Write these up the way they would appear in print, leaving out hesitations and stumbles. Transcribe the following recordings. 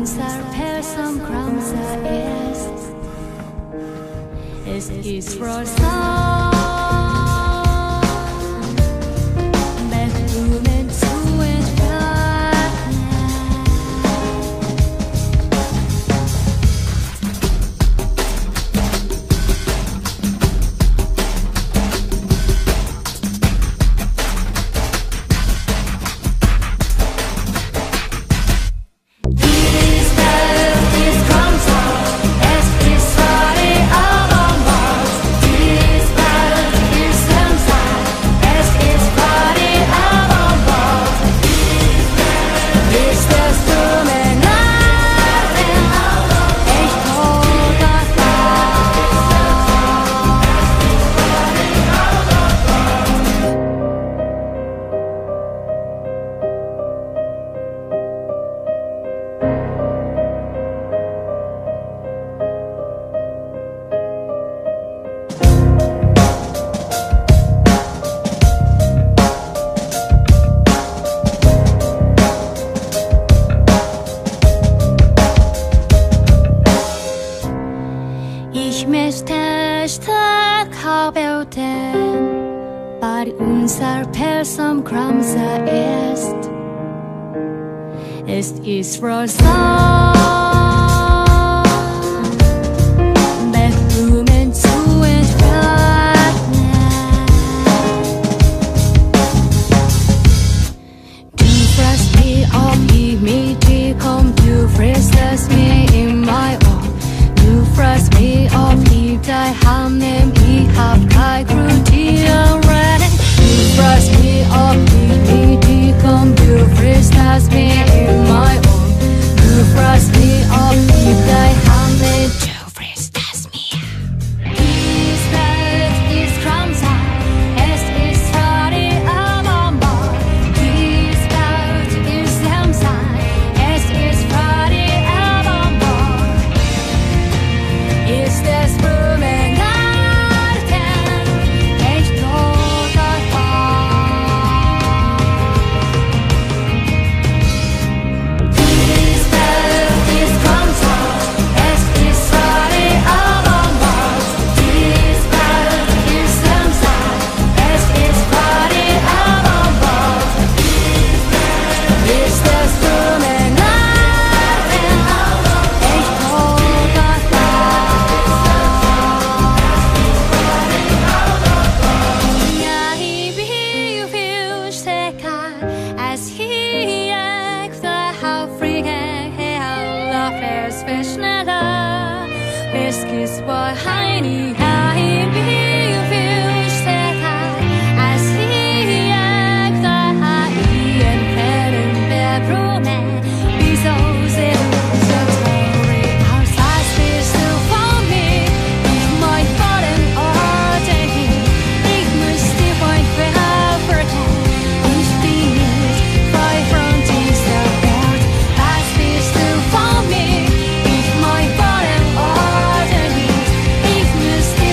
unser Person Kramsa ist. Es ist Rosa. Mit Blumen zu entfernen. Ich möchte stark behaupten, weil unser Person Kramsa ist. Es ist Rosa. Mit Blumen zu entfernen. Du fragst mich, ob ich mit dir komm, du fragst mich in mein Ohr. Du fragst mich, ob ich dein Hand nehm, ich hab kein Kritieren. Du fragst mich, ob ich mit dir komm, du fragst mich in mein Ohr. Du fragst mich, ob ich dein Hand nehm, du fragst mich. Dies Welt ist Kramsa, es ist Friday am Morgen. Dies Welt ist Samstag, es ist Friday am Morgen. Ist es Blumengarten, echt roter Farb. Dies Welt ist Kramsa, es ist Friday am Morgen. Dies Welt ist Samstag, es ist Friday am Morgen. Ist es Blumengarten, echt roter Farb. Jeg vil stikke as he the Afrika hela färsfärsnälla Beskis var heini. Jeg vil stikke as he the i en fælden bærbrunnen. Vi så ser så tårig outside space to for me. Ich mein Boden ordentlich. Ich muss die Point behalten. Ich bin nicht frei von dieser Welt. Was bist du von mir? Ich mein Boden ordentlich. Ich muss die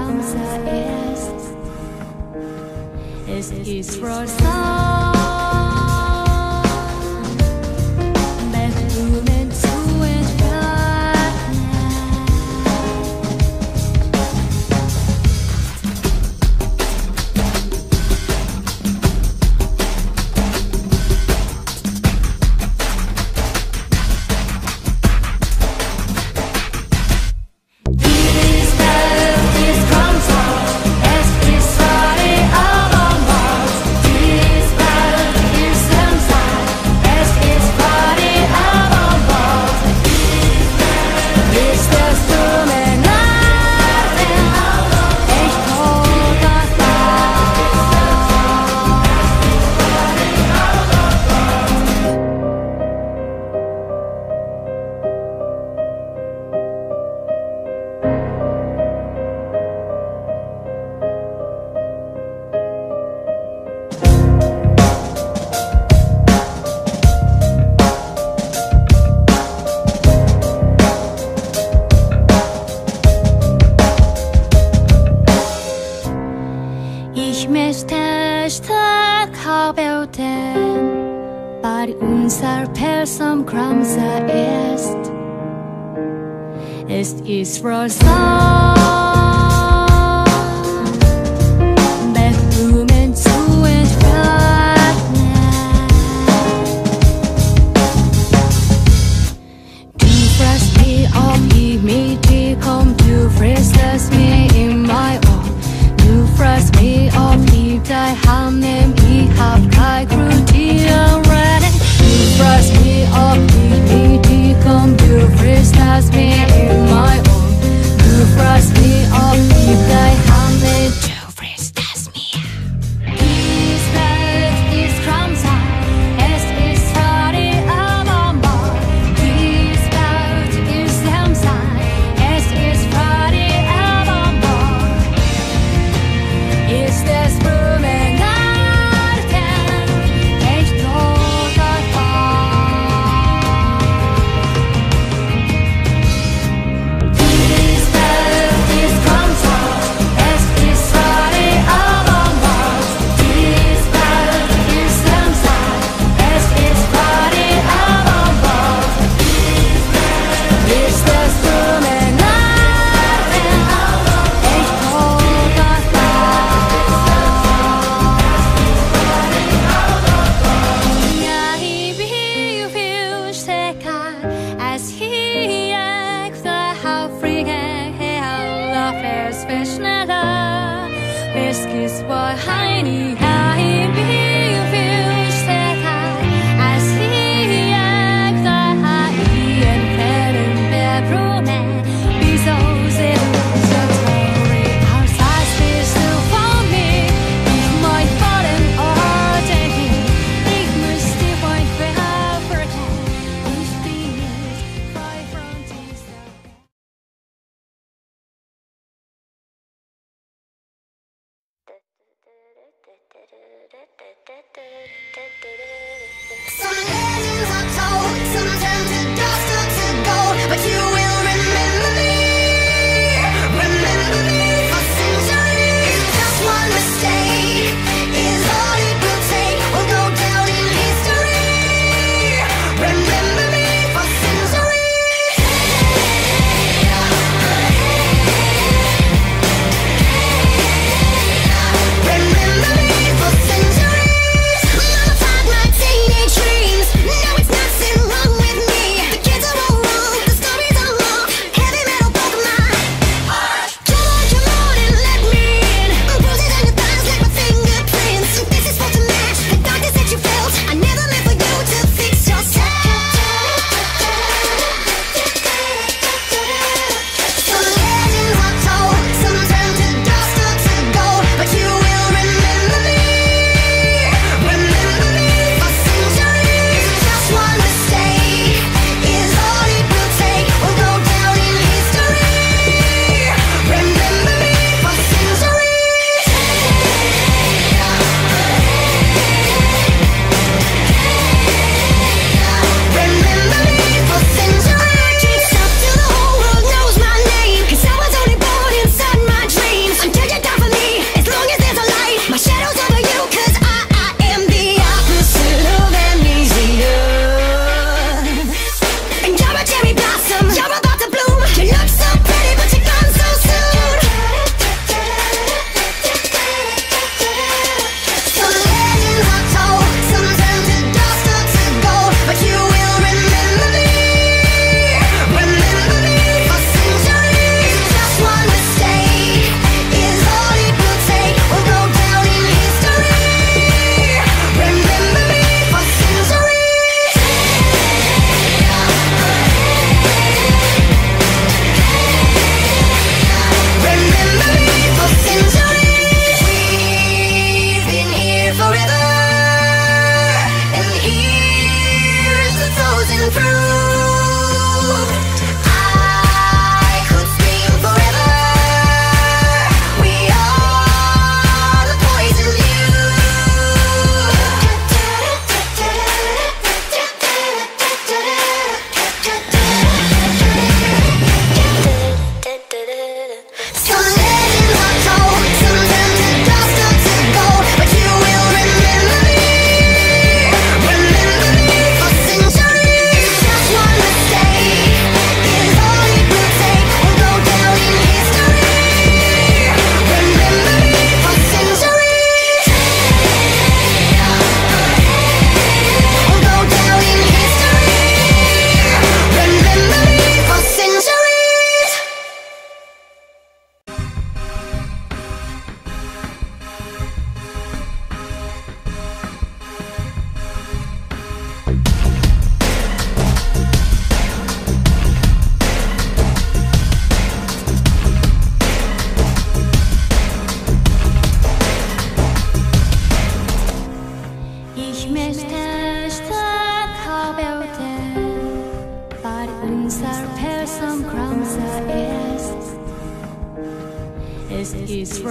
감사했어. Es ist frost. Ich möchte stark behaupten, bei unserer Person 감사했어. Es ist frost. Some legends are told, some turn to dust or to gold, but you will remember me for centuries. Just one mistake is all it will take. We'll go down in history. Remember me for centuries. Remember me for centuries. Mama tied my teenage dreams. Now it's nothing wrong with me.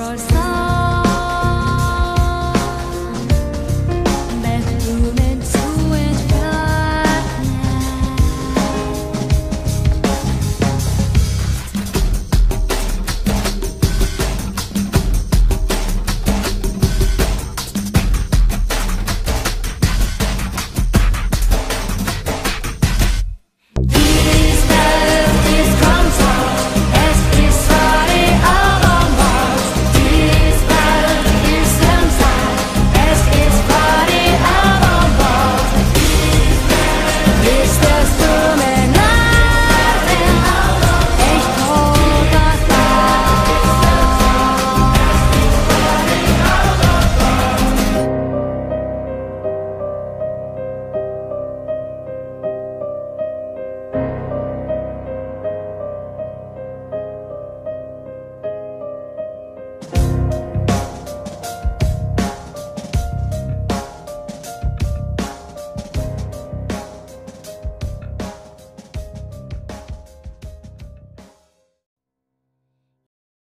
a song.